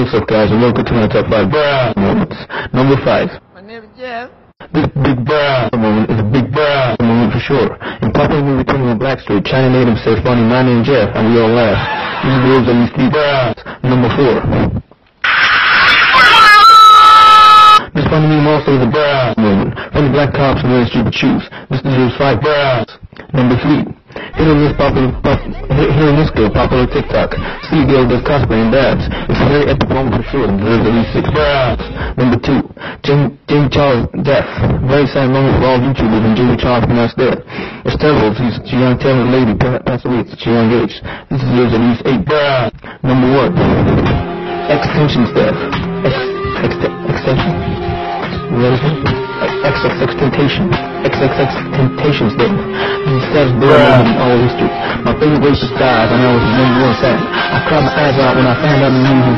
what's up, guys, and welcome to my top 5 bruh moments. Number 5. My name is Jeff. This big bruh moment is a big bruh moment for sure. In popular movie 21 Blackstreet, China native says, "Funny, my name's Jeff," and we all laugh. These words are these 3 bruhs. Number 4. This funny meme also is a bruh moment. Funny black cops wearing stupid shoes. This deserves 5 bruhs. Number 3. Hearing this girl popular TikTok. See a girl does cosplay and dabs. It's a very epic moment for sure. It deserves at least 6 bruhs. Number 2. Jamie Charles' death. Very sad moment for all YouTubers and Jamie Charles pronounced dead. It's terrible. She's a young talented lady passed away at a young age. This deserves at least 8 bruhs. Number 1. Extension's death. Extension? What is it? XXXTentation's death. This is the saddest bruh in all history. My favorite racist dies, and I was the number 1 sad. I cried my eyes out when I found out the news.